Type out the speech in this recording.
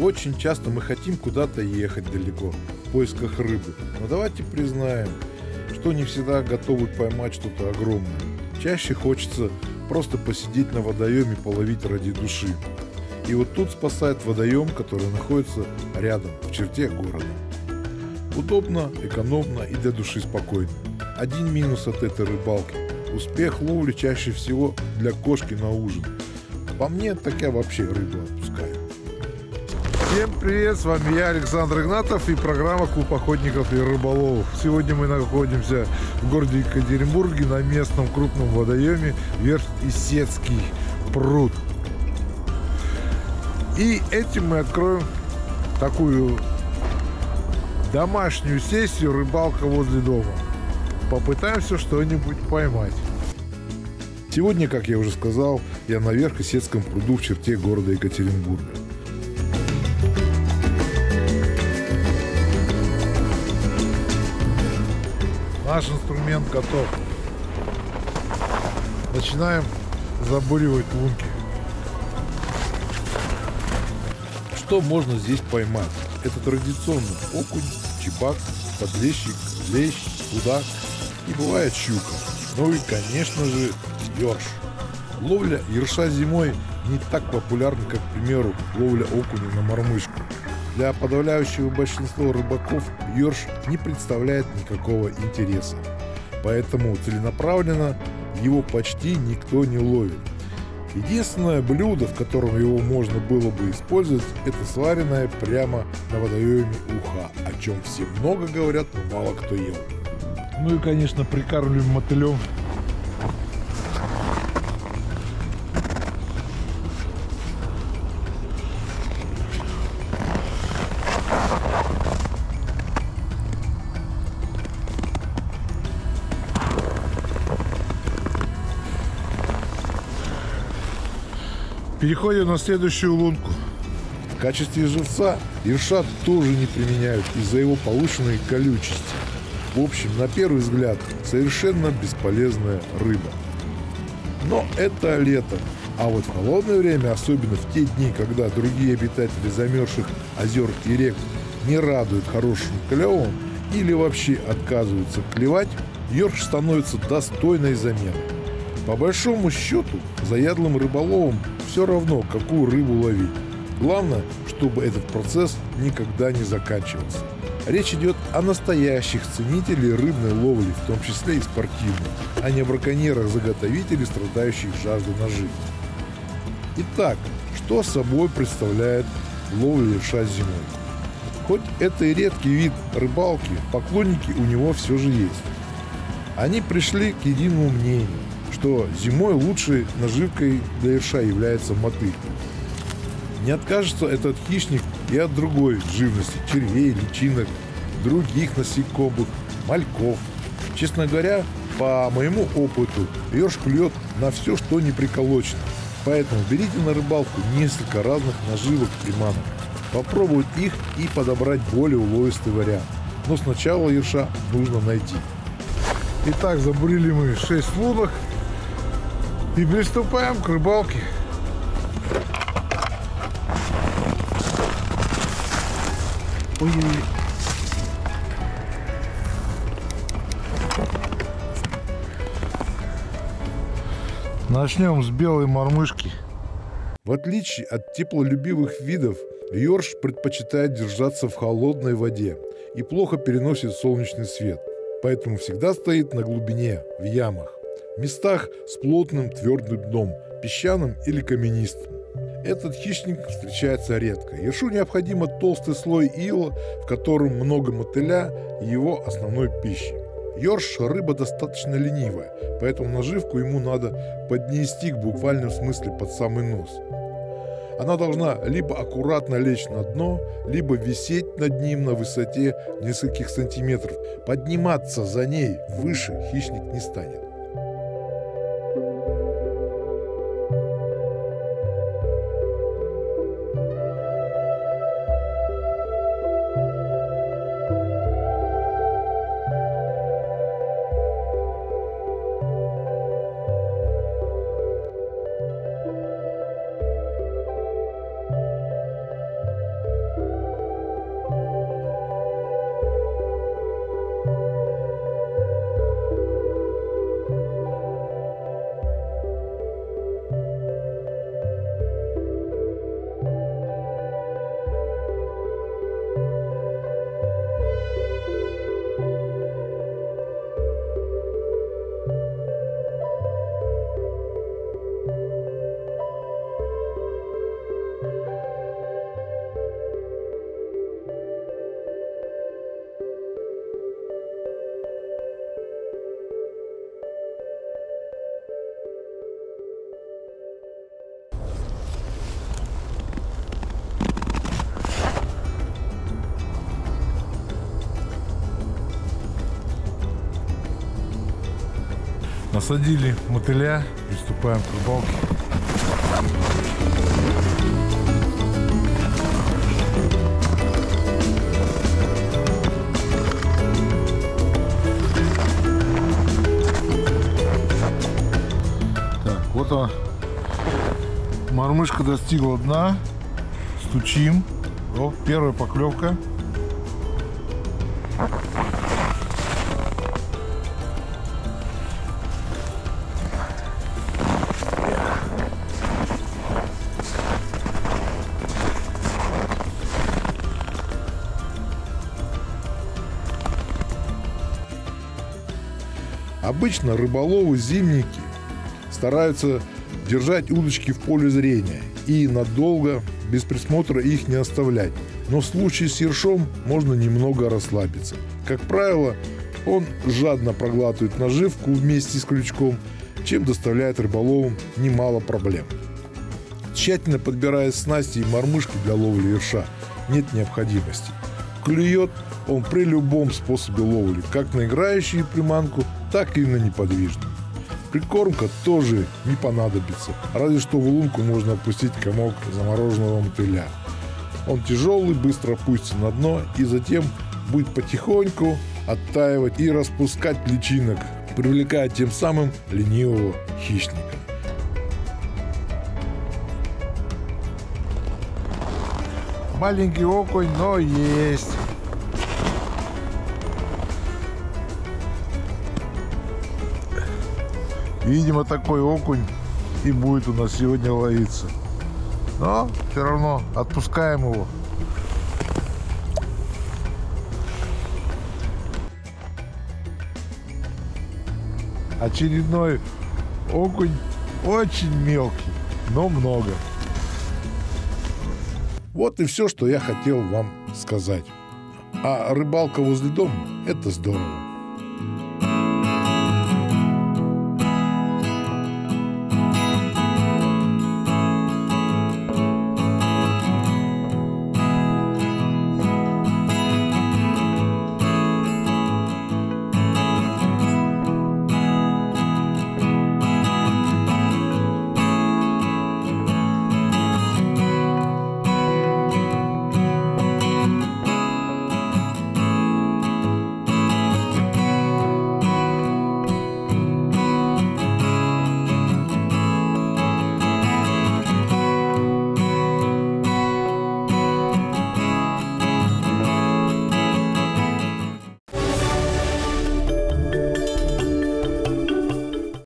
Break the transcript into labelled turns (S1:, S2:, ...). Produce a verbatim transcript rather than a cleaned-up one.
S1: Очень часто мы хотим куда-то ехать далеко в поисках рыбы, но давайте признаем, что не всегда готовы поймать что-то огромное. Чаще хочется просто посидеть на водоеме, половить ради души. И вот тут спасает водоем, который находится рядом, в черте города. Удобно, экономно и для души спокойно. Один минус от этой рыбалки – успех ловли чаще всего для кошки на ужин. По мне, так я вообще рыбу отпускаю. Всем привет, с вами я, Александр Игнатов, и программа «Клуб охотников и рыболовов». Сегодня мы находимся в городе Екатеринбурге на местном крупном водоеме Верх-Исетский пруд. И этим мы откроем такую домашнюю сессию «Рыбалка возле дома». Попытаемся что-нибудь поймать. Сегодня, как я уже сказал, я на Верх-Исетском пруду в черте города Екатеринбурга. Наш инструмент готов. Начинаем забуривать лунки. Что можно здесь поймать? Это традиционно окунь, чебак, подлещик, лещ, судак и бывает щука. Ну и, конечно же, ёрш. Ловля ерша зимой не так популярна, как, к примеру, ловля окуня на мормышку. Для подавляющего большинства рыбаков ёрш не представляет никакого интереса. Поэтому целенаправленно его почти никто не ловит. Единственное блюдо, в котором его можно было бы использовать, это сваренное прямо на водоеме уха, о чем все много говорят, но мало кто ел. Ну и, конечно, прикармливаем мотылем. Переходим на следующую лунку. В качестве живца ерша тоже не применяют из-за его повышенной колючести. В общем, на первый взгляд, совершенно бесполезная рыба. Но это лето. А вот в холодное время, особенно в те дни, когда другие обитатели замерзших озер и рек не радуют хорошим клевом или вообще отказываются клевать, ерш становится достойной заменой. По большому счету, заядлым рыболовам все равно, какую рыбу ловить. Главное, чтобы этот процесс никогда не заканчивался. Речь идет о настоящих ценителях рыбной ловли, в том числе и спортивной, а не о браконьерах-заготовителях, страдающих жаждой наживы. Итак, что собой представляет ловля ерша зимой? Хоть это и редкий вид рыбалки, поклонники у него все же есть. Они пришли к единому мнению, что зимой лучшей наживкой для ерша является мотыль. Не откажется этот хищник и от другой живности – червей, личинок, других насекомых, мальков. Честно говоря, по моему опыту, ерш клюет на все, что не приколочено. Поэтому берите на рыбалку несколько разных наживок, приманок. Попробовать их и подобрать более уловистый вариант. Но сначала ерша нужно найти. Итак, забурили мы шесть лунок. И приступаем к рыбалке. Ой-ой-ой. Начнем с белой мормышки. В отличие от теплолюбивых видов, ерш предпочитает держаться в холодной воде и плохо переносит солнечный свет, поэтому всегда стоит на глубине, в ямах. В местах с плотным твердым дном, песчаным или каменистым. Этот хищник встречается редко. Ершу необходимо толстый слой ила, в котором много мотыля и его основной пищи. Ерш – рыба достаточно ленивая, поэтому наживку ему надо поднести в буквальном смысле под самый нос. Она должна либо аккуратно лечь на дно, либо висеть над ним на высоте нескольких сантиметров. Подниматься за ней выше хищник не станет. Насадили мотыля, приступаем к рыбалке. Так, вот она. Мормышка достигла дна. Стучим. О, первая поклевка. Обычно рыболовы-зимники стараются держать удочки в поле зрения и надолго без присмотра их не оставлять. Но в случае с ершом можно немного расслабиться. Как правило, он жадно проглатывает наживку вместе с крючком, чем доставляет рыболовам немало проблем. Тщательно подбирая снасти и мормышки для ловли ерша нет необходимости. Клюет он при любом способе ловли, как на играющую приманку, так и на неподвижную. Прикормка тоже не понадобится, разве что в лунку можно опустить комок замороженного мотыля. Он тяжелый, быстро опустится на дно и затем будет потихоньку оттаивать и распускать личинок, привлекая тем самым ленивого хищника. Маленький окунь, но есть. Видимо, такой окунь и будет у нас сегодня ловиться. Но все равно отпускаем его. Очередной окунь, очень мелкий, но много. Вот и все, что я хотел вам сказать. А рыбалка возле дома – это здорово.